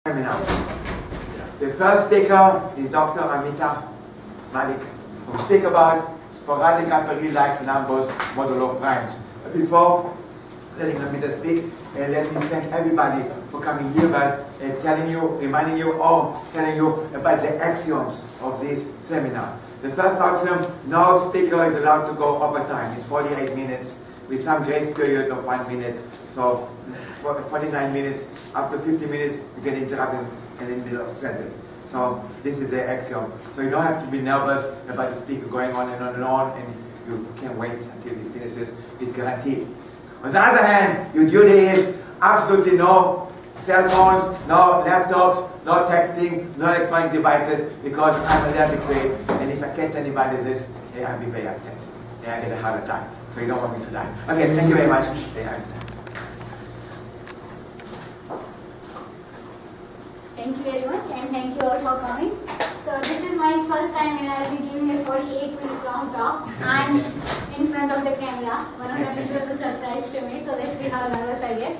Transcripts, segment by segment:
Seminar. The first speaker is Dr. Amita Malik, who will speak about sporadic Apéry-like numbers modulo primes. But before letting Amita speak, let me thank everybody for coming here by reminding you, or telling you about the axioms of this seminar. The first axiom: no speaker is allowed to go over time. It's 48 minutes with some grace period of 1 minute. So 49 minutes. After 50 minutes, you get interrupted in the middle of the sentence. So this is the axiom. So you don't have to be nervous about the speaker going on and on and on, and you can't wait until he finishes. It's guaranteed. On the other hand, your duty is absolutely no cell phones, no laptops, no texting, no electronic devices, because I'm allergic to it. And if I can't tell anybody this, I'll be very upset. I get a heart attack. So you don't want me to die. Okay, thank you very much. Thank you very much, and thank you all for coming. So this is my first time when I will be giving a 48-minute long talk and in front of the camera. One of them was a surprise to me, so let's see how nervous I get.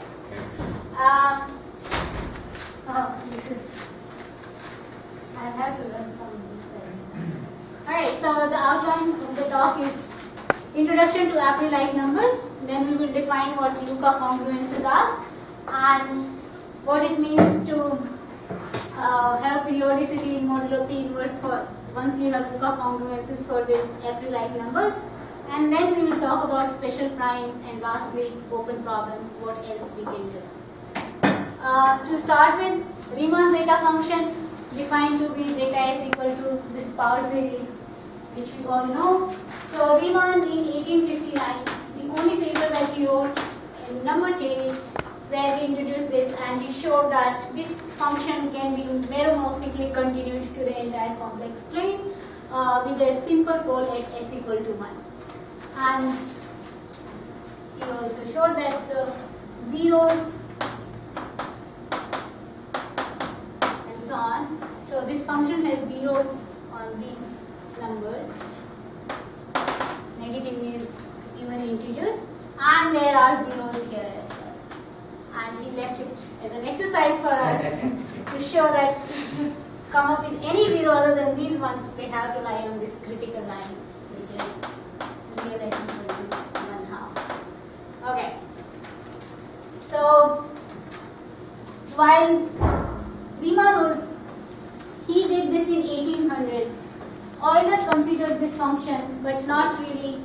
I have to learn from this side. Alright, so the outline of the talk is introduction to Apéry-like numbers. Then we will define what Luka congruences are and what it means to have periodicity in modulo P inverse for once you have Luka congruences for these Apéry-like numbers, and then we will talk about special primes, and lastly open problems, what else we can do. To start with, Riemann zeta function defined to be zeta s equal to this power series, which we all know. So Riemann in 1859, the only paper that he wrote in number theory, where he introduced this, and he showed that this function can be meromorphically continued to the entire complex plane with a simple pole at s equal to 1. And he also showed that the zeros and so on. So this function has zeros on these numbers, negative even integers, and there are zeros here as well. And he left it as an exercise for us to show that to come up with any zero other than these ones, they have to lie on this critical line, which is real s equal to 1/2. Okay. So while Riemann he did this in 1800s, Euler considered this function, but not really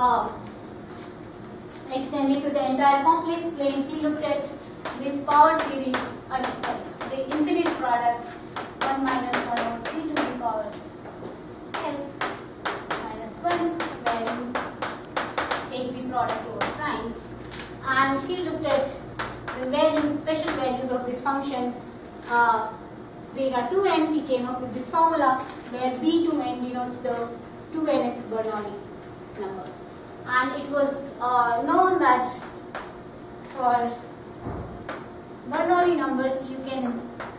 extended to the entire complex plane. He looked at this power series, the infinite product 1 minus 1 over 3 to the power s minus 1, where you take the product over primes, and he looked at the values, special values of this function zeta 2n. He came up with this formula where b2n denotes the 2nth Bernoulli number. And it was known that for Bernoulli numbers, you can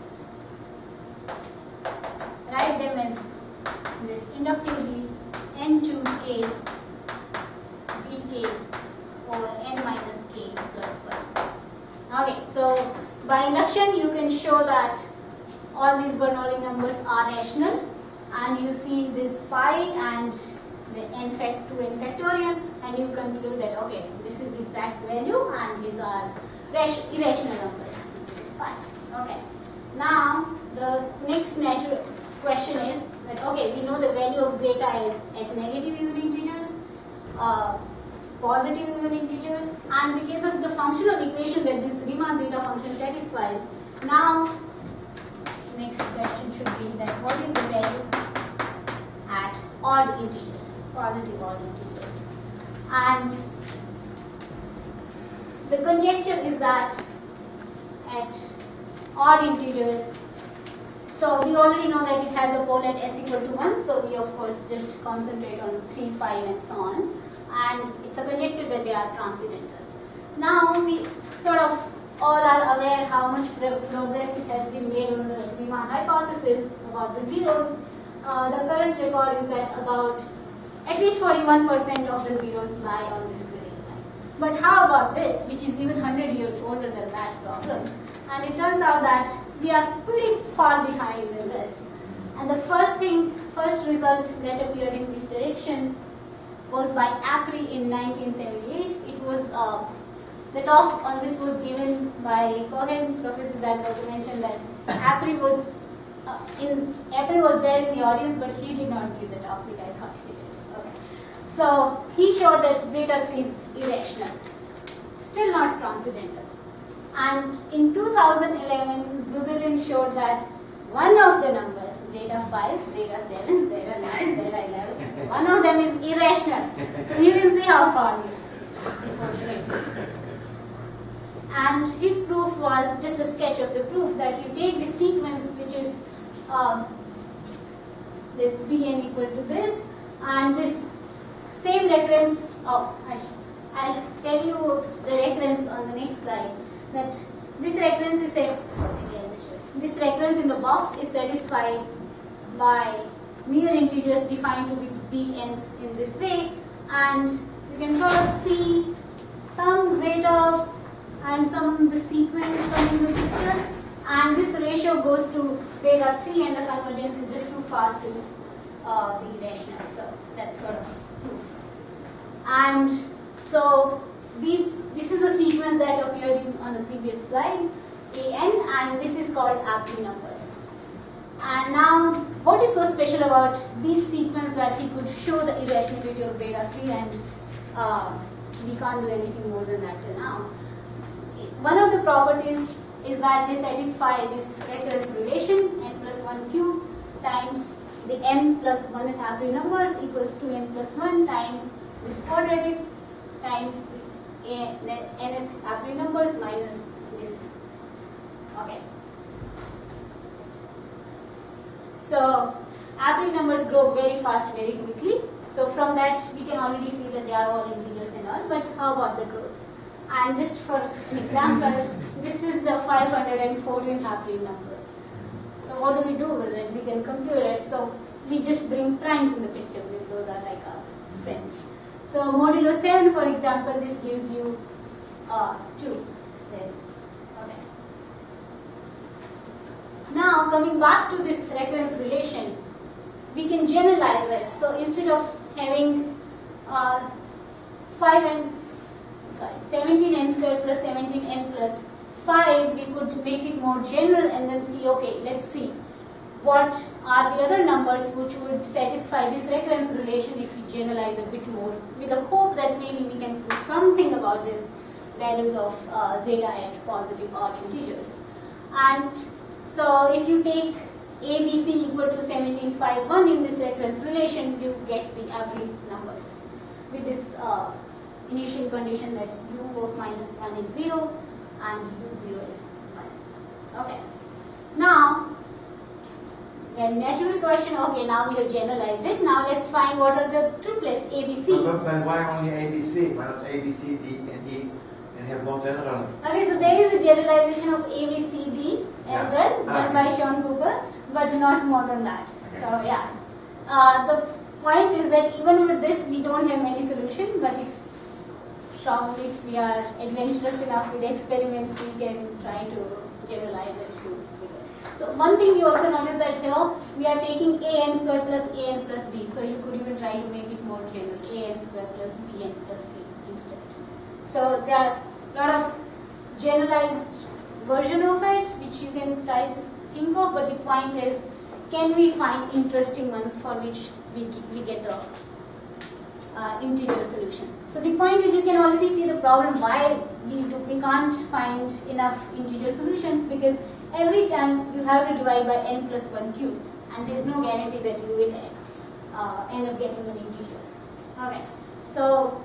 write them as this inductively: n choose k, bk over n minus k plus 1. Okay, so by induction, you can show that all these Bernoulli numbers are rational, and you see this pi and the n2n factorial, and you conclude that okay, this is the exact value and these are irrational numbers. Fine. Okay. Now the next natural question is that okay, we know the value of zeta is at negative even integers, positive even integers, and because of the functional equation that this Riemann zeta function satisfies, now next question should be that what is the value at odd integers, positive odd integers. And the conjecture is that at odd integers, so we already know that it has a pole at s equal to 1, so we of course just concentrate on 3, 5 and so on, and it's a conjecture that they are transcendental. Now we sort of all are aware how much progress it has been made on the Riemann hypothesis about the zeros. The current record is that about at least 41% of the zeros lie on this critical line. But how about this, which is even 100 years older than that problem? And it turns out that we are pretty far behind in this. And the first result that appeared in this direction was by Apri in 1978. It was, the talk on this was given by Cohen. Professor Zagberger mentioned that Apri was there in the audience, but he did not give the talk, which I thought he did. Okay. So he showed that zeta 3 is irrational, still not transcendental. And in 2011, Zudelin showed that one of the numbers, zeta 5, zeta 7, zeta 9, zeta 11, one of them is irrational. So you can see how far we are, unfortunately. And his proof was just a sketch of the proof that you take the sequence which is this Bn equal to this, and this same recurrence, I'll tell you the recurrence on the next slide, that this recurrence is set, this recurrence in the box is satisfied by mere integers defined to be Bn in this way, and you can sort of see some zeta and some the sequence coming in the picture, and this ratio goes to zeta 3 and the convergence is just too fast to be irrational. So that's sort of proof. And so this is a sequence that appeared on the previous slide, An, and this is called Apri numbers. And now, what is so special about this sequence that he could show the irrationality of zeta 3, and we can't do anything more than that till now. One of the properties is that they satisfy this recurrence relation, n plus 1 cube times the n plus 1th Apri numbers equals to n plus 1 times this quadratic times the nth Apri numbers minus this. Okay. So Apri numbers grow very fast, very quickly. So from that we can already see that they are all integers and all. But how about the growth? And just for an example, this is the 514th Apri number. So what do we do with it? We can compute it. So we just bring primes in the picture, because those are like our friends. So modulo 7, for example, this gives you 2. There's it. Okay. Now coming back to this recurrence relation, we can generalize it. So instead of having 17n squared plus 17n plus 5, we could make it more general and then see, okay, let's see what are the other numbers which would satisfy this recurrence relation if we generalize a bit more, with the hope that maybe we can prove something about these values of zeta at positive odd integers. And so if you take ABC equal to 1751 in this recurrence relation, you get the Apri numbers with this initial condition that u of minus 1 is 0 and u0 is 1. Okay. Now, very natural question, okay, now we have generalized it. Now let's find what are the triplets ABC. But why only ABC? Why not A, B, C, D, and E and have more general? Okay, so there is a generalization of A, B, C, D as well, done by Sean Cooper, but not more than that. Okay. So yeah. The point is that even with this, we don't have many solutions, but if we are adventurous enough with experiments, we can try to generalize it to bigger. So one thing you also notice that here we are taking an squared plus an plus b. So you could even try to make it more general, an squared plus bn plus c instead. So there are a lot of generalized version of it which you can try to think of, but the point is, can we find interesting ones for which we get the integer solution. So the point is, you can already see the problem why we can't find enough integer solutions, because every time you have to divide by n plus 1 cube, and there is no guarantee that you will end up getting an integer. Okay, so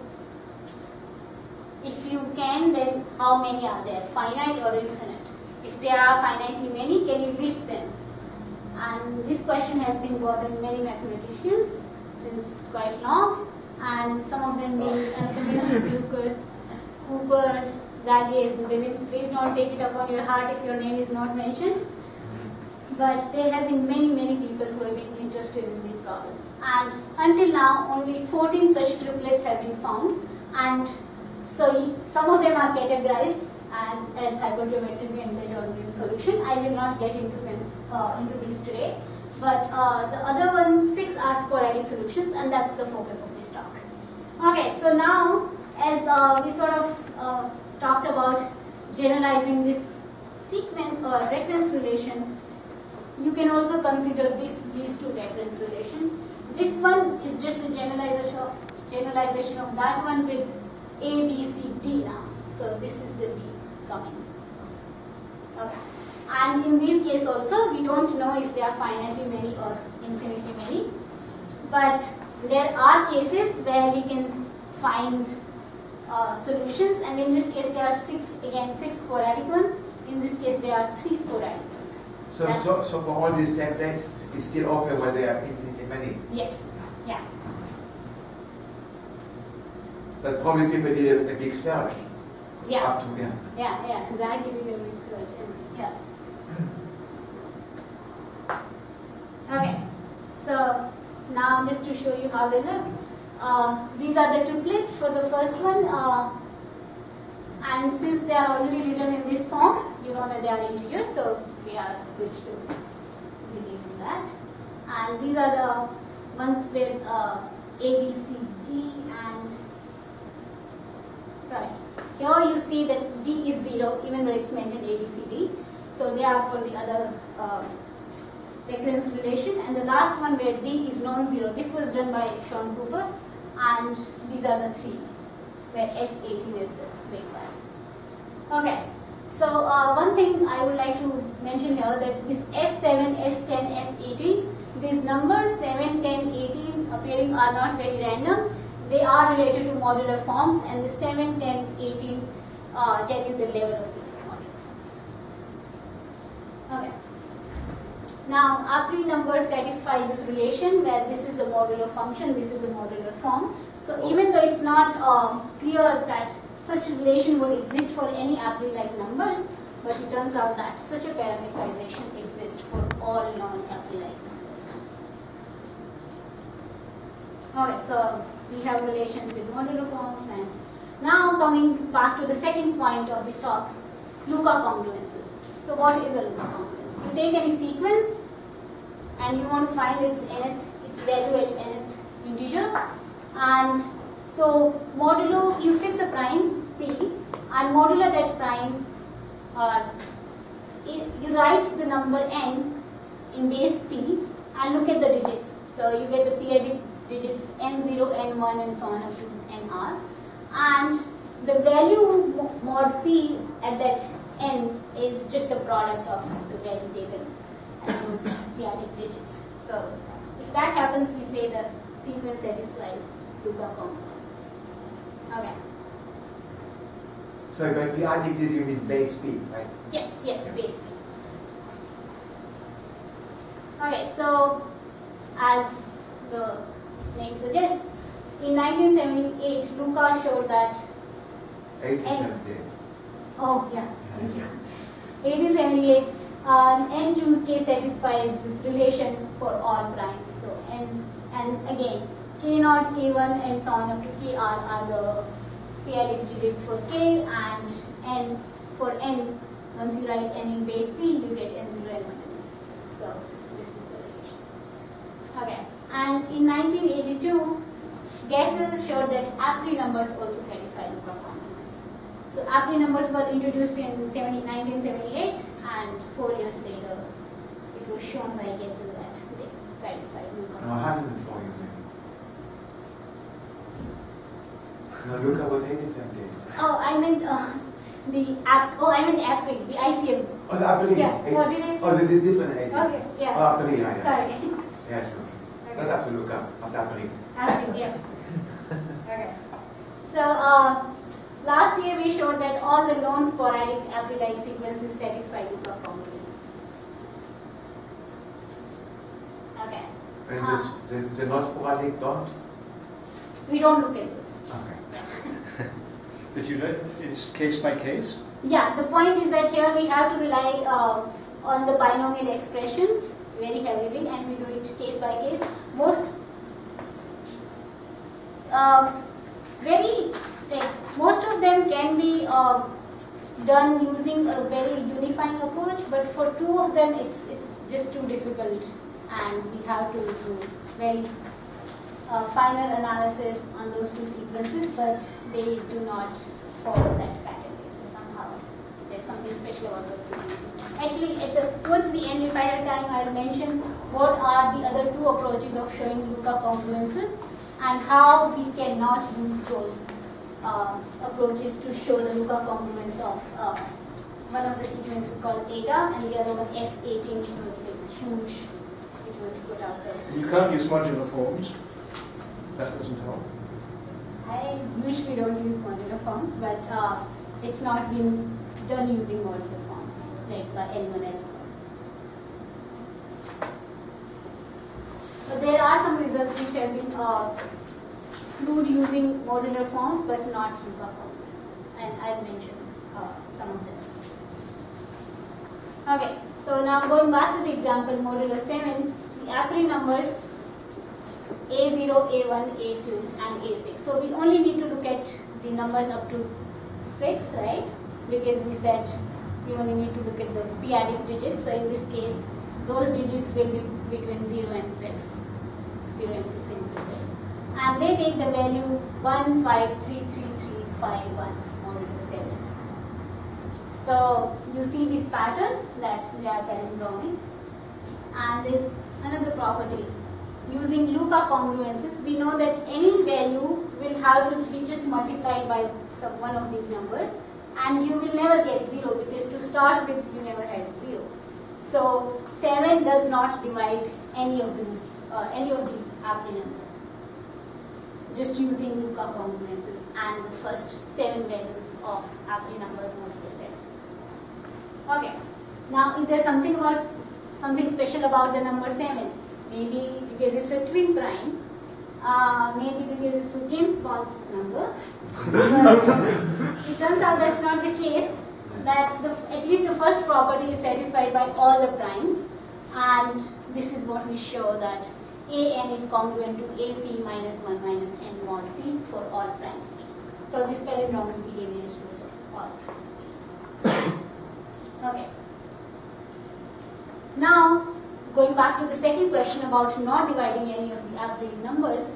if you can, then how many are there? Finite or infinite? If there are finitely many, can you list them? And this question has been bothering many mathematicians since quite long, and some of them being Anthony Euclid, Cooper, Zaghe, Zudelin. Please don't take it upon your heart if your name is not mentioned. But there have been many people who have been interested in these problems. And until now, only 14 such triplets have been found. And so some of them are categorized and as hypergeometric and Legendre solution. I will not get into these today. But the other 6 are sporadic solutions, and that's the focus of this talk. Okay, so now as we sort of talked about generalizing this sequence or recurrence relation, you can also consider these 2 recurrence relations. This one is just a generalization of that one with A, B, C, D now. So this is the D coming. Okay. And in this case also, we don't know if they are finitely many or infinitely many. But there are cases where we can find solutions, and in this case there are 6 sporadic ones. In this case there are 3 sporadic ones. So for all these templates, it's still open whether they are infinitely many? Yes. Yeah. But probably people did a big search. Yeah. Up to, Yeah, exactly. Yeah. Okay. So now just to show you how they look. These are the triplets for the first one. And since they are already written in this form, you know that they are integers, so we are good to believe in that. And these are the ones with A, B, C, G, and sorry. Here you see that D is 0, even though it's mentioned A, B, C, D. So they are for the other recurrence relation. And the last one where D is non-zero, this was done by Sean Cooper. And these are the 3, where S18 is this big one. Okay, so one thing I would like to mention here, that this S7, S10, S18, these numbers 7, 10, 18 appearing are not very random. They are related to modular forms, and the 7, 10, 18 tell you the level of the modular form. Okay. Now, a priori numbers satisfy this relation where this is a modular function, this is a modular form. So even though it's not clear that such a relation would exist for any a priori-like numbers, but it turns out that such a parameterization exists for all non-a priori-like numbers. Okay, so we have relations with modular forms, and now coming back to the second point of this talk, Luka congruences. So what is a Luka congruence? You take any sequence and you want to find its value at nth integer, and so modulo, you fix a prime p, and modulo that prime, you write the number n in base p and look at the digits. So you get the periodic digits n0, n1 and so on up to nr, and the value mod p at that n is just a product of the value taken at those periodic digits. So if that happens, we say the sequence satisfies Luka congruence. Okay. So by periodic digit you mean base p, right? Yes, base p. Okay, so as the name suggests, in 1978, Luka showed that 1878. Oh, yeah, thank you. 1878, n choose k satisfies this relation for all primes. So n, and again, k0, k1 and so on up to kr are the periodic digits for k, and n for n, once you write n in base p, you get n0, n1 and n0. So this is the relation. Okay, and in 1982, Gessel showed that a priori numbers also satisfy Luka congruence. So a priori numbers were introduced in 1978, and 4 years later, it was shown by Gessel that they satisfy Luka. No, 104 years ago. No, Luka was 1878. Oh, I meant I meant a priori, the ICM. Oh, the a priori. Yeah. What did I say? Oh, this is different. Okay. Yeah. Oh, a priori, yeah. Sorry. Yeah, sure. Okay. Not up to Luka, not a priori. A priori, yes. Okay. So last year we showed that all the non-sporadic a priori-like sequences satisfy Luka congruence. Okay. And the non-sporadic don't? We don't look at those. Okay. But you don't, it's case by case? Yeah, the point is that here we have to rely on the binomial expression very heavily, and we do it case by case. Most most of them can be done using a very unifying approach, but for two of them it's just too difficult, and we have to do very finer analysis on those two sequences, but they do not follow that pattern. So somehow there's something special about those sequences. Actually, towards the end, if I had time, I'll mention what are the other two approaches of showing Luka congruences and how we cannot use those approaches to show the Luka congruence of one of the sequences called eta and the other one S18, which was huge, which was put out there. You can't use modular forms. That doesn't help. I usually don't use modular forms, but it's not been done using modular forms like by anyone else. But there are some results which have been proved using modular forms, but not Luka congruences, and I'll mention some of them. Okay, so now going back to the example modular 7, the a priori numbers A0, A1, A2, and A6. So we only need to look at the numbers up to 6, right? Because we said we only need to look at the p-adic digits. So in this case, those digits will be between 0 and 6. 0 and 6 included. And they take the value 1, 5, 3, 3, 3, 5, 1, modulo 7. So you see this pattern that they are palindromic. And there's another property. Using Luka congruences, we know that any value will have to be just multiplied by one of these numbers, and you will never get 0, because to start with you never had 0. So 7 does not divide any of the a priori number. Just using Luka congruences and the first 7 values of a priori number modulo 7. Okay. Now, is there something special about the number 7? Maybe because it's a twin prime, maybe because it's a James Bond's number. But it turns out that's not the case, that at least the first property is satisfied by all the primes, and this is what we show, that an is congruent to ap minus 1 minus n mod p for all primes p. So this palindromic behavior is true for all primes p. Okay. Now, going back to the second question about not dividing any of the a priori numbers,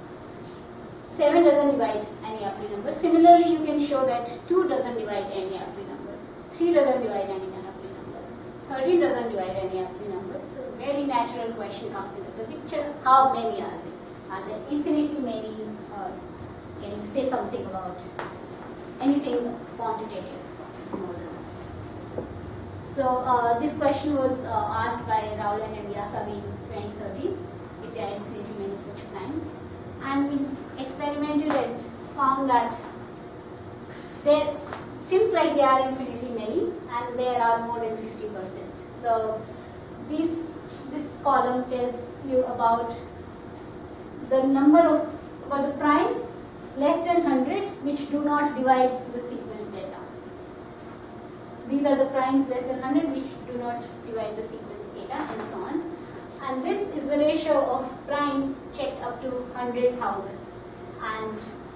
7 doesn't divide any a priori number. Similarly, you can show that 2 doesn't divide any a priori number, 3 doesn't divide any a priori number, 13 doesn't divide any a priori number. So a very natural question comes into the picture: how many are there? Are there infinitely many, or can you say something about anything quantitative more than that? So this question was asked by Rowland and Yasabi in 2013, if there are infinitely many such primes. And we experimented and found that there seems like there are infinitely many, and there are more than 50%. So this column tells you about the number of the primes less than 100 which do not divide the sequence data. These are the primes less than 100 which do not divide the sequence data, and so on. And this is the ratio of primes checked up to 100,000. And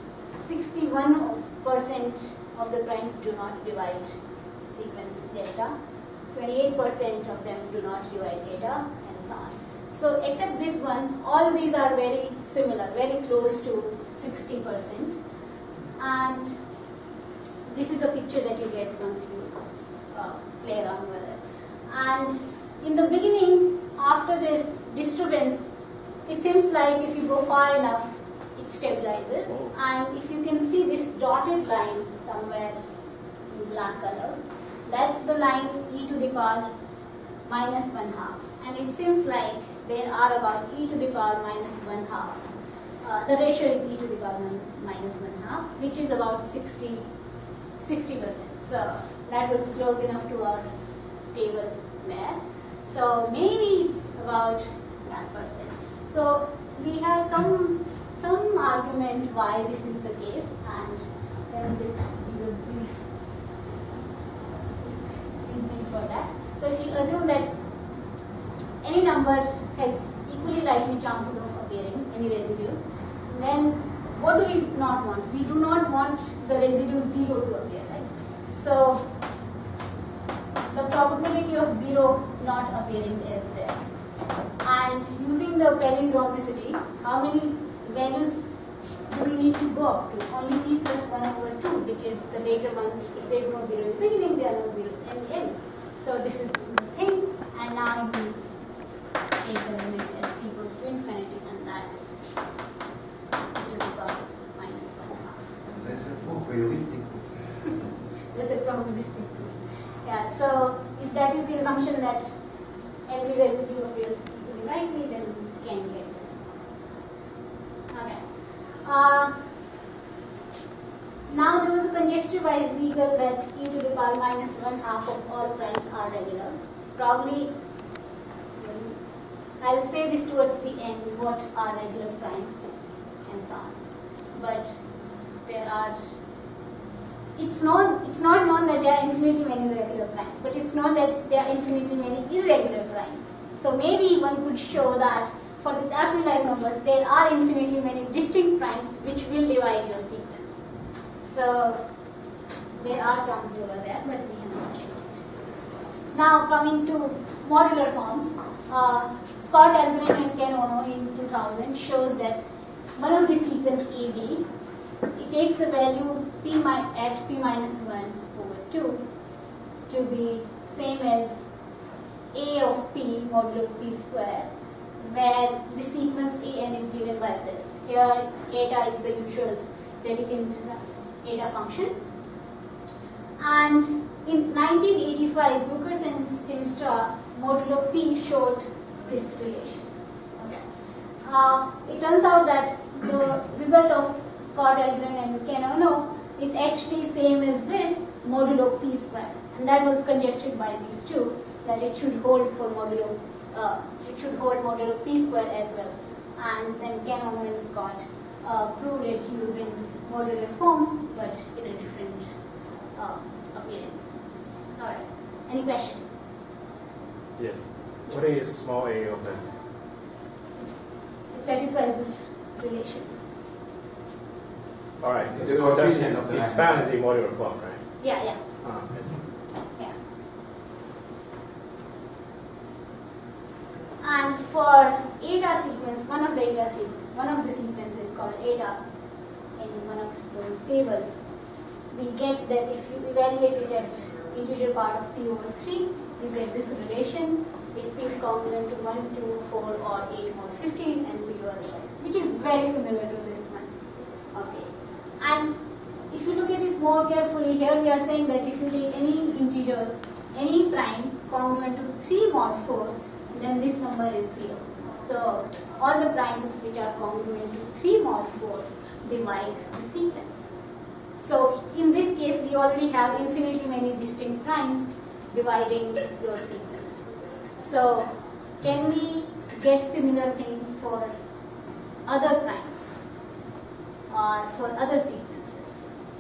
61% of the primes do not divide sequence data. 28% of them do not divide data, and so on. So except this one, all these are very similar, very close to 60%. And this is the picture that you get once you play around with it. And in the beginning, after this disturbance, it seems like if you go far enough, it stabilizes. And if you can see this dotted line somewhere in black color, that's the line e to the power minus 1/2. And it seems like there are about e to the power minus 1/2. The ratio is e to the power minus 1/2, which is about 60%. So that was close enough to our table there. So maybe it's about that percent. So we have some argument why this is the case, and let me just give a brief reasoning for that. So if you assume that any number has equally likely chances of appearing, any residue, then what do we not want? We do not want the residue 0 to appear, right? So the probability of 0 not appearing is this. And using the palindromicity, how many values do we need to go up to? Only p plus 1 over 2, because the later ones, if there is no 0 in the beginning, there are no 0 in the end. So this is the thing, and now you take the limit as p goes to infinity, and that is to the power minus 1/2. That's a proof, heuristic proof. That's a probabilistic proof. Yeah, so if that is the assumption that every residue appears equally likely, then we can get this. Okay. Now there was a conjecture by Siegel that e to the power minus 1/2 of all primes are regular. Probably, I'll say this towards the end, what are regular primes and so on. But there are, it's not known that there are infinitely many regular primes, but it's not that there are infinitely many irregular primes. So maybe one could show that for these a priori numbers, there are infinitely many distinct primes which will divide your sequence. So there are chances over there, but we have not checked it. Now coming to modular forms, Scott Algren and Ken Ono in 2000 showed that one of the sequence AB, it takes the value at p minus 1 over 2 to be same as a of p modulo p square, where the sequence an is given by this. Here eta is the usual Dedekind eta function. And in 1985, Brookers and Stienstra modulo p showed this relation. Okay. It turns out that the result of Scott Algren and Ken Ono is actually same as this modulo p square, and that was conjectured by these two, that it should hold for modulo p square as well. And then Ken Ono and Scott proved it using modular forms, but in a different appearance. All right. Any question? Yes. Yeah. What is small a of n? It satisfies this relation. All right. So The it coefficient of the expands the modular form, right? Yeah, yeah, I see. yeah. And for eta sequence, one of the sequences called eta in one of those tables, we get that if you evaluate it at integer part of p over 3, you get this relation if p is congruent to 1, 2, 4, or 8 mod 15 and 0 otherwise, which is very similar to this one. Okay. And if you look at it more carefully, here we are saying that if you take any integer, any prime congruent to 3 mod 4, then this number is 0. So all the primes which are congruent to 3 mod 4 divide the sequence. So in this case, we already have infinitely many distinct primes dividing your sequence. So can we get similar things for other primes or for other sequences?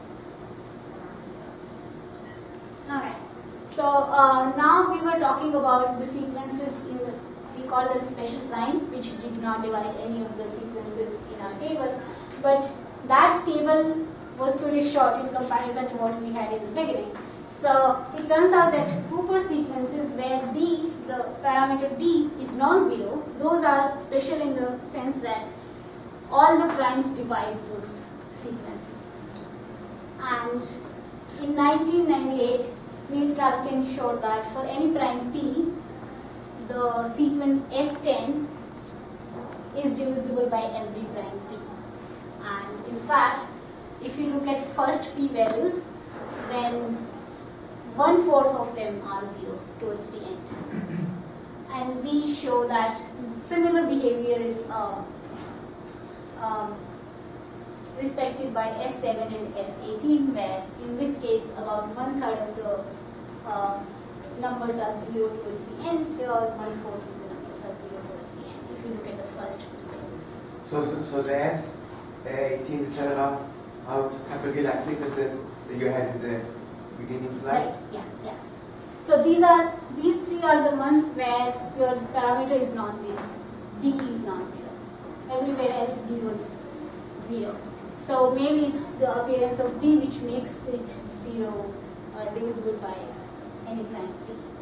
Okay. So now we were talking about the sequences we call them special primes, which did not divide any of the sequences in our table. But that table was pretty short in comparison to what we had in the beginning. So it turns out that Cooper sequences where d, the parameter d, is non-zero, those are special in the sense that all the primes divide those sequences. And in 1998, Neil Karkin showed that for any prime p, the sequence S10 is divisible by every prime p. And in fact, if you look at first p values, then 1/4 of them are 0 towards the end. And we show that similar behavior is respected by S7 and S18, where in this case about 1/3 of the numbers are 0 towards the end, here 1/4 of the numbers are 0 towards the end, if you look at the first p values. So the S18, etc. are Capella sequences that you had in the beginning slide? Right, yeah. So these three are the ones where your parameter is non-zero. D is non-zero. Everywhere else D was 0. So maybe it's the appearance of D which makes it 0 or divisible by any prime p.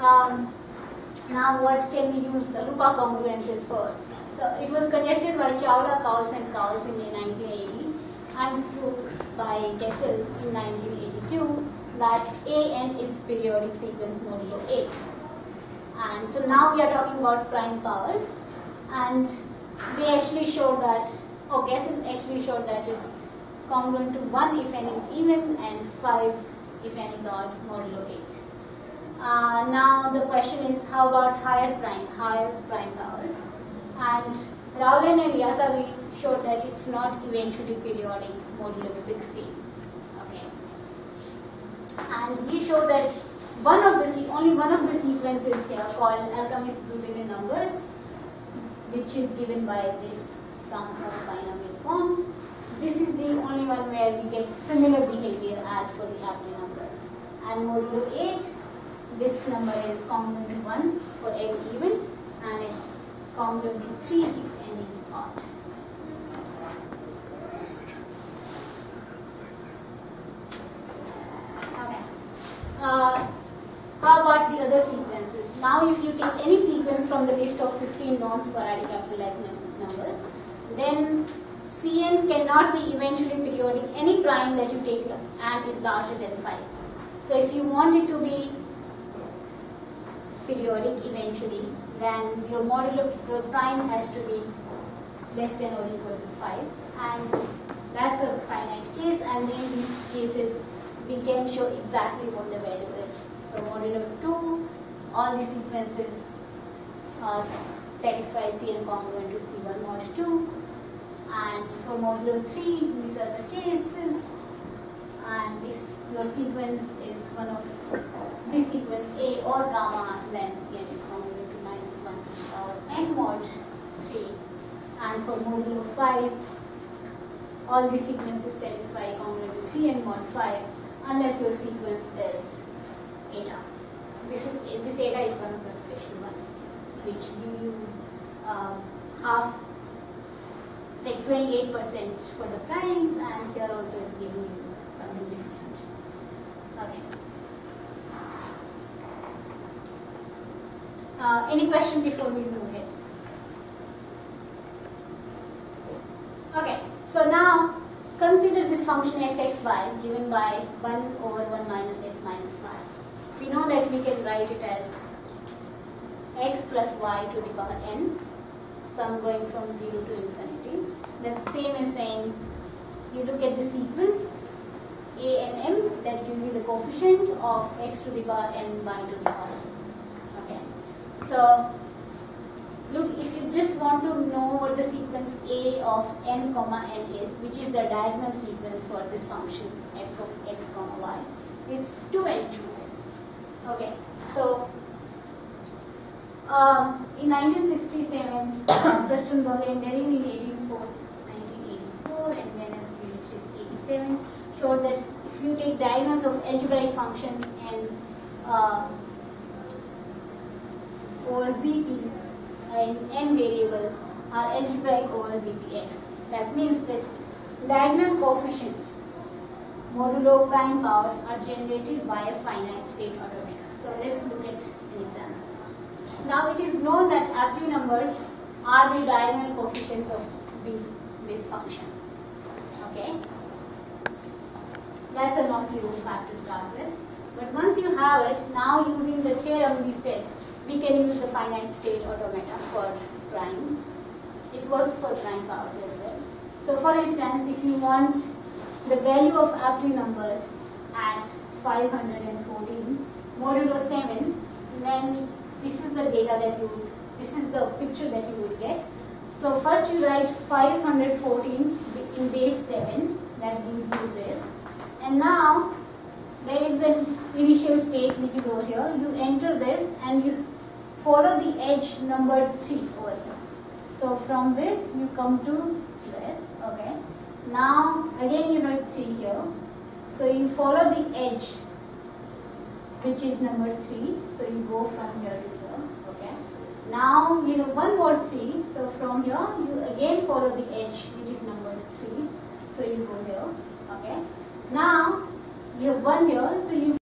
Now what can we use Luka congruences for? So it was conjectured by Chawla, Cowles and Cowles in 1980 and proved by Kessel in 1982 that AN is periodic sequence modulo 8. And so now we are talking about prime powers, and they actually showed that, Kessel actually showed that it's congruent to 1 if n is even and 5 if n is odd modulo 8. Now the question is, how about higher prime powers? And Rowland and Yasavi showed that it's not eventually periodic modulo 16. Okay. And we show that only one of the sequences here called Alchemist-Zutinen numbers, which is given by this sum of binomial forms. This is the only one where we get similar behavior as for the Apli numbers. And modulo 8, this number is congruent to 1 for n even, and it's congruent to 3 if n is odd. Okay. How about the other sequences? Now if you take any sequence from the list of 15 non-sporadic Apli-like numbers, then Cn cannot be eventually periodic any prime that you take and is larger than 5. So if you want it to be periodic eventually, then your prime has to be less than or equal to 5, and that's a finite case, and in these cases we can show exactly what the value is. So modulo 2, all the sequences satisfy Cn congruent to C1 mod 2, and for modulo 3, these are the cases, and if your sequence is one of this sequence A or gamma, then Cn is congruent to -1 to the power n mod 3, and for modulo 5, all the sequences satisfy congruent to 3n mod 5, unless your sequence is eta. This eta is one of the special ones, which give you half, like 28% for the primes, and here also it's giving you something different. Okay. Any question before we move ahead? Okay, so now consider this function fxy given by 1 over 1 minus x minus y. We know that we can write it as x plus y to the power n, sum going from 0 to infinity. That's same as saying you look at the sequence a and m, that gives you the coefficient of x to the power n by to the power. Okay. So look, if you just want to know what the sequence a of n comma n is, which is the diagonal sequence for this function f of x comma y, it's 2n chosen. Okay, so in 1967, Furstenberg and Dering in 1984, and then as we reached it's 87, showed that if you take diagonals of algebraic functions and over Zp in n variables are algebraic over Zpx. That means that diagonal coefficients modulo prime powers are generated by a finite state automata. So let's look at an example. Now it is known that Apli numbers are the diagonal coefficients of this function. Okay? That's a non-trivial fact to start with. But once you have it, now using the theorem we said, we can use the finite state automata for primes. It works for prime powers as well. So for instance, if you want the value of Apli number at 514 modulo 7, then this is the data that this is the picture that you would get. So first you write 514 in base 7, that gives you this. And now there is an initial state which is over here. You enter this and you follow the edge number 3 over here. So from this you come to this, okay. Now again you have 3 here. So you follow the edge which is number 3. So you go from here to here, okay. Now we have one more 3. So from here you again follow the edge which is number 3. So you go here, okay. Now you have 1 here. So you